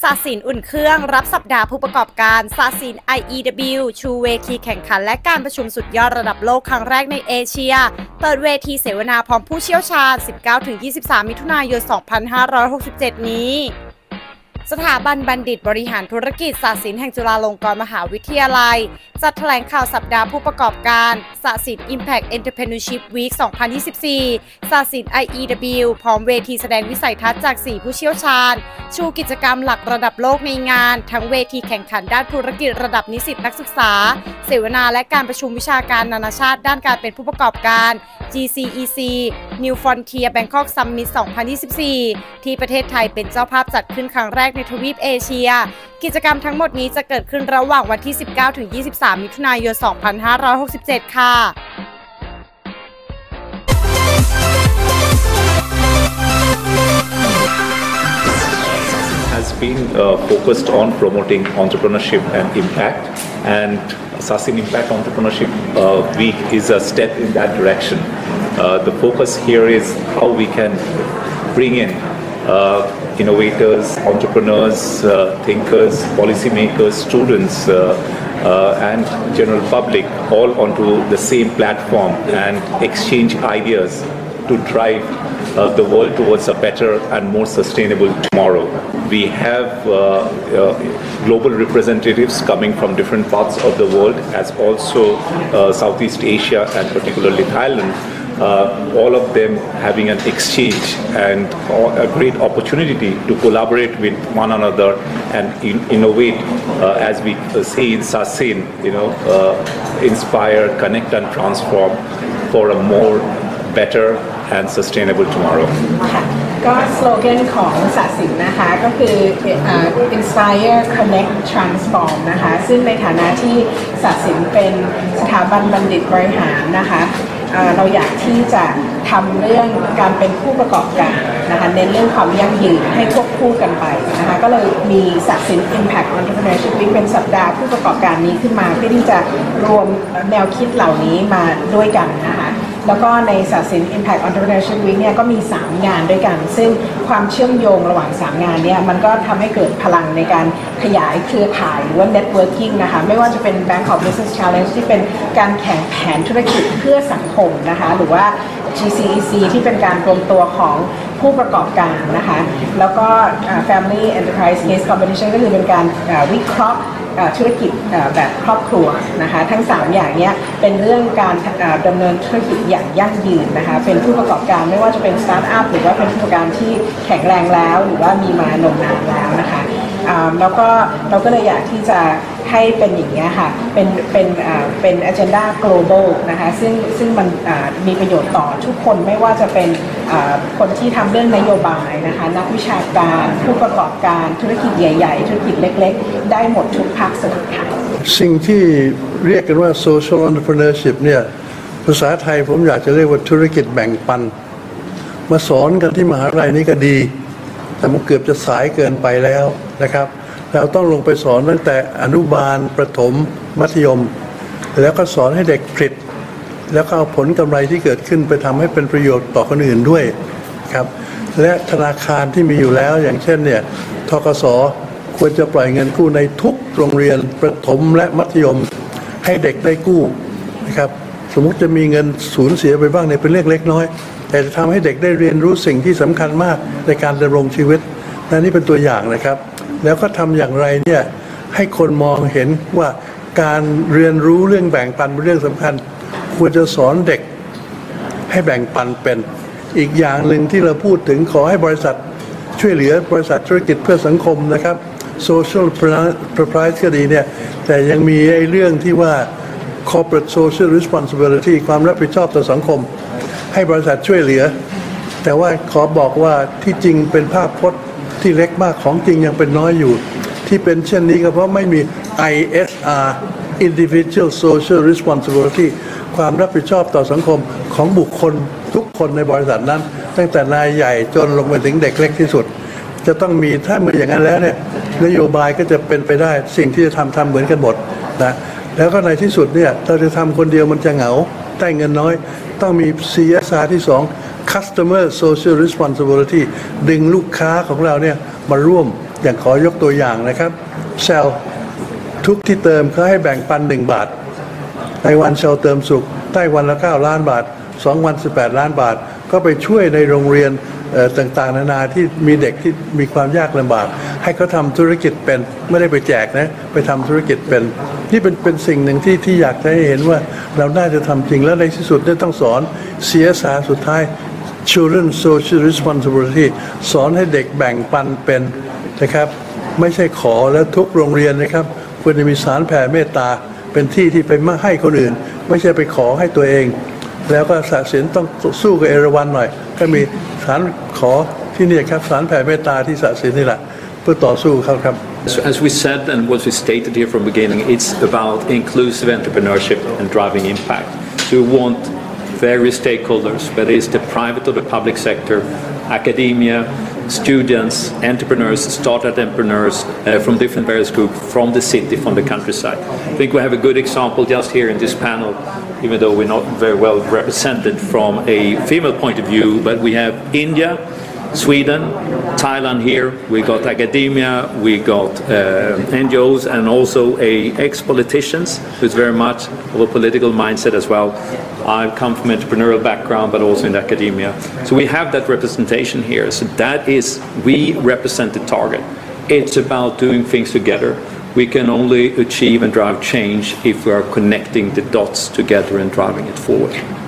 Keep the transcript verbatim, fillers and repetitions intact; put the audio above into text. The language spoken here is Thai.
ศาสินอุ่นเครื่องรับสัปดาห์ผู้ประกอบการศาสิน ไอ อี ดับเบิลยู ชูเวทีแข่งขันและการประชุมสุดยอดระดับโลกครั้งแรกในเอเชียเปิดเวทีเสวนาพร้อมผู้เชี่ยวชาญ สิบเก้าถึงยี่สิบสาม มิถุนายน สองพันห้าร้อยหกสิบเจ็ด นี้สถาบันบัณฑิตบริหารธุรกิจศาสินแห่งจุฬาลงกรณ์มหาวิทยาลัยจัดแถลงข่าวสัปดาห์ผู้ประกอบการศาสิน Impact Entrepreneurship Week สองพันยี่สิบสี่ ศาสิน ไอ อี ดับเบิลยู พร้อมเวทีแสดงวิสัยทัศน์จาก สี่ ผู้เชี่ยวชาญชูกิจกรรมหลักระดับโลกในงานทั้งเวทีแข่งขันด้านธุรกิจระดับนิสิตนักศึกษาเสวนาและการประชุมวิชาการนานาชาติด้านการเป็นผู้ประกอบการ จี ซี อี ซี New Frontier Bangkok Summit สองพันยี่สิบสี่ ที่ประเทศไทยเป็นเจ้าภาพจัดขึ้นครั้งแรกในทวีปเอเชียกิจกรรมทั้งหมดนี้จะเกิดขึ้นระหว่างวันที่ สิบเก้าถึงยี่สิบสาม มิถุนายน สองพันห้าร้อยหกสิบเจ็ด ค่ะ has been uh, focused on promoting entrepreneurship and impact, and Sassin Impact Entrepreneurship uh, Week is a step in that direction. Uh, the focus here is how we can bring in uh, innovators, entrepreneurs, uh, thinkers, policymakers, students, uh, uh, and general public all onto the same platform and exchange ideas to drive uh, the world towards a better and more sustainable tomorrow. We have uh, uh, global representatives coming from different parts of the world, as also uh, Southeast Asia and particularly Thailand, uh, all of them having an exchange and a great opportunity to collaborate with one another and in innovate, uh, as we say in Sassin, you know, uh, inspire, connect and transform for a more better and sustainable tomorrow. ก็สโลแกนของศาสินนะคะก็คือ Inspire Connect Transform นะคะซึ่งในฐานะที่ศาสินเป็นสถาบันบัณฑิตบริหารนะคะเราอยากที่จะทำเรื่องการเป็นผู้ประกอบการนะคะเน้นเรื่องความยั่งยืนให้ควบคู่กันไปนะคะก็เลยมีศาสิน Impact Entrepreneurship Week เป็นสัปดาห์ผู้ประกอบการนี้ขึ้นมาเพื่อที่จะรวมแนวคิดเหล่านี้มาด้วยกันนะคะแล้วก็ในศาสิน Impact Entrepreneurship Week เนี่ยก็มีสามงานด้วยกันซึ่งความเชื่อมโยงระหว่างสามงานเนี่ยมันก็ทำให้เกิดพลังในการขยายเครือข่ายหรือว่า networking นะคะไม่ว่าจะเป็น Bangkok Business Challenge ที่เป็นการแข่งแผนธุรกิจเพื่อสังคมนะคะหรือว่า จี ซี อี ซี ที่เป็นการรวมตัวของผู้ประกอบการนะคะแล้วก็ Family Enterprise Case Competition ก็คือเป็นการวิเคราะห์ธุรกิจแบบครอบครัวนะคะทั้งสามอย่างนี้เป็นเรื่องการดำเนินธุรกิจอย่างยั่งยืนนะคะเป็นผู้ประกอบการไม่ว่าจะเป็นสตาร์ทอัพหรือว่าเป็นผู้ประกอบการที่แข็งแรงแล้วหรือว่ามีมานมนานแล้วนะคะแล้วก็เราก็เลยอยากที่จะให้เป็นอย่างนี้ค่ะเป็นเป็นเป็น agenda global นะคะซึ่งซึ่งมันมีประโยชน์ต่อทุกคนไม่ว่าจะเป็นคนที่ทำเรื่องนโยบายนะคะนักวิชาการผู้ประกอบการธุรกิจใหญ่ๆธุรกิจเล็กๆได้หมดทุกภาคส่วนค่ะสิ่งที่เรียกกันว่า social entrepreneurship เนี่ยภาษาไทยผมอยากจะเรียกว่าธุรกิจแบ่งปันมาสอนกันที่มหาวิทยาลัยนี้ก็ดีแต่มันเกือบจะสายเกินไปแล้วนะครับเราต้องลงไปสอนตั้งแต่อนุบาลประถมมัธยมแล้วก็สอนให้เด็กผลิตแล้วก็เอาผลกำไรที่เกิดขึ้นไปทำให้เป็นประโยชน์ต่อคนอื่นด้วยครับและธนาคารที่มีอยู่แล้วอย่างเช่นเนี่ยธกส.ควรจะปล่อยเงินกู้ในทุกโรงเรียนประถมและมัธยมให้เด็กได้กู้นะครับสมมุติจะมีเงินสูญเสียไปบ้างเนี่ยเป็นเรื่องเล็กน้อยแต่จะทำให้เด็กได้เรียนรู้สิ่งที่สำคัญมากในการดำรงชีวิตและนี่เป็นตัวอย่างนะครับแล้วก็ทำอย่างไรเนี่ยให้คนมองเห็นว่าการเรียนรู้เรื่องแบ่งปันเป็นเรื่องสำคัญควรจะสอนเด็กให้แบ่งปันเป็นอีกอย่างหนึ่งที่เราพูดถึงขอให้บริษัทช่วยเหลือบริษัทธุรกิจเพื่อสังคมนะครับ social enterprise ก็ดีเนี่ยแต่ยังมีไอ้เรื่องที่ว่า corporate social responsibility ความรับผิดชอบต่อสังคมให้บริษัทช่วยเหลือแต่ว่าขอบอกว่าที่จริงเป็นภาพพจน์ที่เล็กมากของจริงยังเป็นน้อยอยู่ที่เป็นเช่นนี้ก็เพราะไม่มี ไอ เอส อาร์ Individual Social Responsibility ความรับผิดชอบต่อสังคมของบุคคลทุกคนในบริษัทนั้นตั้งแต่นายใหญ่จนลงไปถึงเด็กเล็กที่สุดจะต้องมีถ้าเมื่ออย่างนั้นแล้วเนี่ยนโยบายก็จะเป็นไปได้สิ่งที่จะทำทำเหมือนกันหมดนะแล้วก็ในที่สุดเนี่ยเราจะทำคนเดียวมันจะเหงาได้เงินน้อยต้องมี ซี เอส อาร์ ที่สอง Customer Social Responsibility ดึงลูกค้าของเราเนี่ยมาร่วมอย่างขอยกตัวอย่างนะครับเซลทุกที่เติมเขาให้แบ่งปันหนึ่งบาทไต้หวันเซลเติมสุขไต้หวันละเก้าล้านบาทสองวันสิบแปดล้านบาทก็ไปช่วยในโรงเรียนต่างๆนานาที่มีเด็กที่มีความยากลำบากให้เขาทำธุรกิจเป็นไม่ได้ไปแจกนะไปทำธุรกิจเป็นนี่เป็นเป็นสิ่งหนึ่งที่ที่อยากจะให้เห็นว่าเราน่าจะทำจริงแล้วในที่สุดเนี่ยต้องสอน ซี เอส อาร์ สุดท้าย Children Social Responsibility สอนให้เด็กแบ่งปันเป็นนะครับไม่ใช่ขอแล้วทุกโรงเรียนนะครับควรจะมีสารแผ่เมตตาเป็นที่ที่ไปมาให้คนอื่นไม่ใช่ไปขอให้ตัวเองแล้วก็ศาสินต้องสู้กับเอราวัณหน่อยก็มีสารขอที่นี่ครับสารแผ่เมตตาที่ศาสินนี่แหละเพื่อต่อสู้เขาครับ As we said and what we stated here from the beginning, it's about inclusive entrepreneurship and driving impact. So we want various stakeholders, whether it's the private or the public sector, academia, students, entrepreneurs, startup entrepreneurs uh, from different various groups, from the city, from the countryside. I think we have a good example just here in this panel, even though we're not very well represented from a female point of view, but we have India, Sweden, Thailand here, we got academia, we got uh, N G Os and also a ex-politicians with very much of a political mindset as well. I come from an entrepreneurial background but also in academia. So we have that representation here. So that is, we represent the target. It's about doing things together. We can only achieve and drive change if we are connecting the dots together and driving it forward.